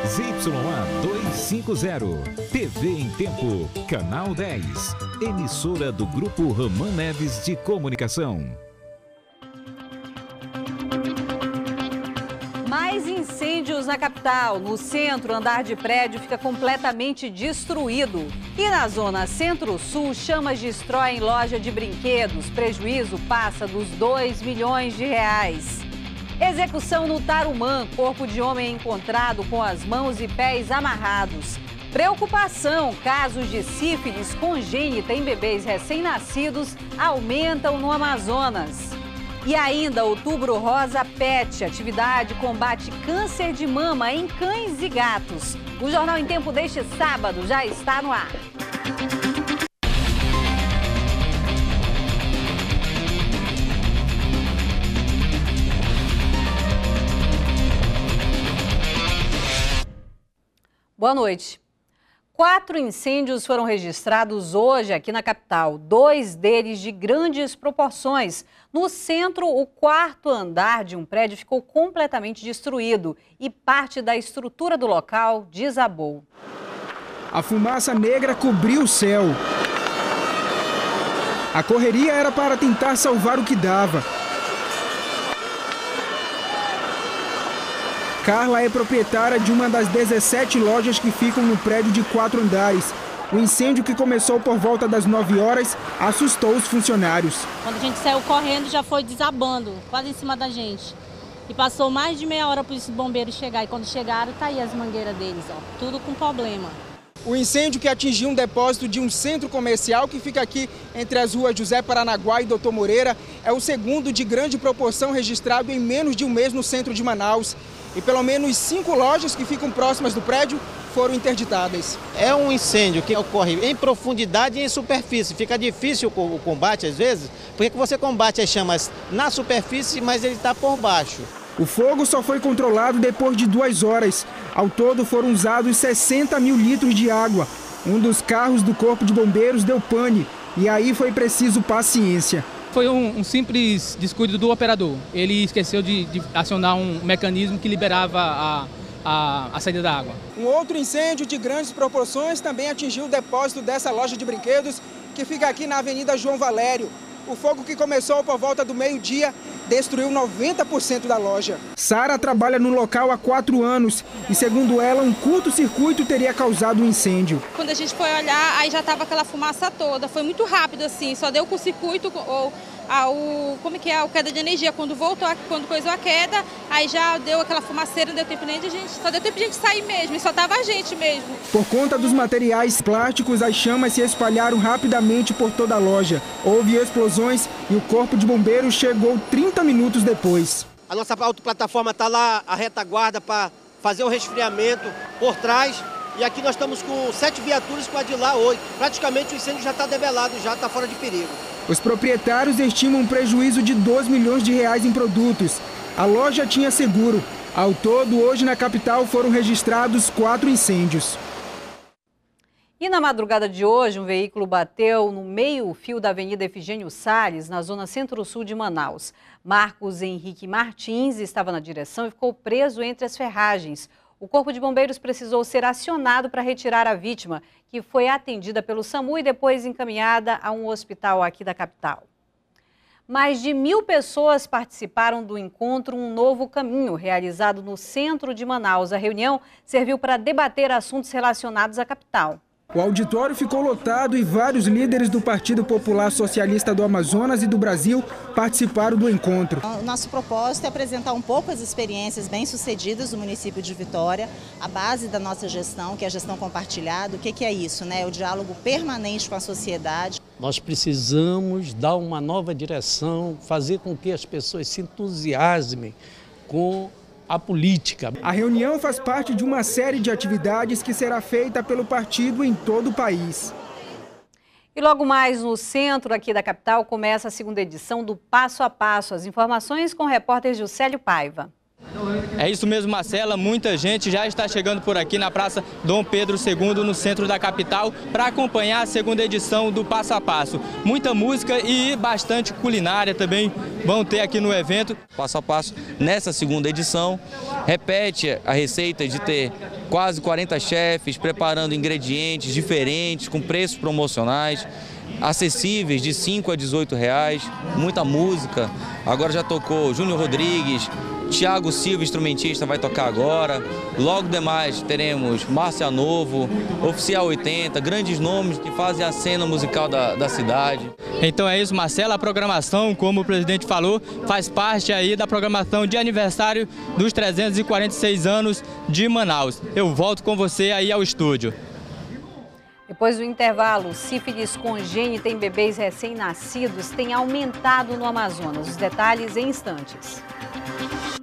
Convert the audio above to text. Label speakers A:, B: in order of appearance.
A: ZYA 250, TV em Tempo, Canal 10, emissora do Grupo Ramã Neves de Comunicação.
B: Mais incêndios na capital. No centro, o andar de prédio fica completamente destruído. E na zona centro-sul, chamas destroem loja de brinquedos. Prejuízo passa dos R$2 milhões. Execução no Tarumã. Corpo de homem encontrado com as mãos e pés amarrados. Preocupação. Casos de sífilis congênita em bebês recém-nascidos aumentam no Amazonas. E ainda, Outubro Rosa Pet, atividade combate câncer de mama em cães e gatos. O Jornal em Tempo deste sábado já está no ar. Boa noite. 4 incêndios foram registrados hoje aqui na capital, 2 deles de grandes proporções. No centro, o 4º andar de um prédio ficou completamente destruído e parte da estrutura do local desabou.
C: A fumaça negra cobriu o céu. A correria era para tentar salvar o que dava. Carla é proprietária de uma das 17 lojas que ficam no prédio de 4 andares. O incêndio, que começou por volta das 9 horas, assustou os funcionários.
D: Quando a gente saiu correndo, já foi desabando, quase em cima da gente. E passou mais de meia hora para os bombeiros chegar. E quando chegaram, tá aí as mangueiras deles, ó, tudo com problema.
C: O incêndio, que atingiu um depósito de um centro comercial que fica aqui entre as ruas José Paranaguá e Doutor Moreira, é o segundo de grande proporção registrado em menos de um mês no centro de Manaus. E pelo menos 5 lojas que ficam próximas do prédio foram interditadas.
E: É um incêndio que ocorre em profundidade e em superfície. Fica difícil o combate às vezes, porque você combate as chamas na superfície, mas ele está por baixo.
C: O fogo só foi controlado depois de 2 horas. Ao todo foram usados 60 mil litros de água. Um dos carros do Corpo de Bombeiros deu pane e aí foi preciso paciência.
F: Foi um simples descuido do operador. Ele esqueceu de acionar um mecanismo que liberava a saída da água.
C: Um outro incêndio de grandes proporções também atingiu o depósito dessa loja de brinquedos, que fica aqui na Avenida João Valério. O fogo, que começou por volta do meio-dia, destruiu 90% da loja. Sara trabalha no local há 4 anos e, segundo ela, um curto-circuito teria causado um incêndio.
D: Quando a gente foi olhar, aí já estava aquela fumaça toda. Foi muito rápido assim, só deu curto-circuito ou a queda de energia. Quando voltou, quando coisou a queda, aí já deu aquela fumaceira, não deu tempo nem de gente, só deu tempo de gente sair mesmo, e só tava a gente mesmo.
C: Por conta dos materiais plásticos, as chamas se espalharam rapidamente por toda a loja. Houve explosões e o Corpo de Bombeiros chegou 30 minutos depois.
E: A nossa autoplataforma está lá, a retaguarda, para fazer o resfriamento por trás. E aqui nós estamos com 7 viaturas com a de lá 8. Praticamente o incêndio já está debelado, já está fora de perigo.
C: Os proprietários estimam um prejuízo de R$2 milhões em produtos. A loja tinha seguro. Ao todo, hoje na capital foram registrados 4 incêndios.
B: E na madrugada de hoje, um veículo bateu no meio-fio da Avenida Efigênio Salles, na zona centro-sul de Manaus. Marcos Henrique Martins estava na direção e ficou preso entre as ferragens. O Corpo de Bombeiros precisou ser acionado para retirar a vítima, que foi atendida pelo SAMU e depois encaminhada a um hospital aqui da capital. Mais de 1.000 pessoas participaram do encontro Um Novo Caminho, realizado no centro de Manaus. A reunião serviu para debater assuntos relacionados à capital.
C: O auditório ficou lotado e vários líderes do Partido Popular Socialista do Amazonas e do Brasil participaram do encontro.
G: O nosso propósito é apresentar um pouco as experiências bem-sucedidas do município de Vitória, a base da nossa gestão, que é a gestão compartilhada. O que é isso, né? O diálogo permanente com a sociedade.
H: Nós precisamos dar uma nova direção, fazer com que as pessoas se entusiasmem com a política.
C: A reunião faz parte de uma série de atividades que será feita pelo partido em todo o país.
B: E logo mais no centro aqui da capital começa a 2ª edição do Passo a Passo. As informações com o repórter Juscelio Paiva.
I: É isso mesmo, Marcela. Muita gente já está chegando por aqui na Praça Dom Pedro II, no centro da capital, para acompanhar a 2ª edição do Passo a Passo. Muita música e bastante culinária também vão ter aqui no evento.
J: Passo a Passo, nessa 2ª edição, repete a receita de ter quase 40 chefes preparando ingredientes diferentes, com preços promocionais, acessíveis de 5 a 18 reais, muita música. Agora já tocou Júnior Rodrigues, Thiago Silva, instrumentista, vai tocar agora. Logo demais teremos Márcia Novo, Oficial 80, grandes nomes que fazem a cena musical da cidade.
I: Então é isso, Marcelo, a programação, como o presidente falou, faz parte aí da programação de aniversário dos 346 anos de Manaus. Eu volto com você aí ao estúdio.
B: Depois do intervalo, sífilis congênita em bebês recém-nascidos tem aumentado no Amazonas. Os detalhes em instantes.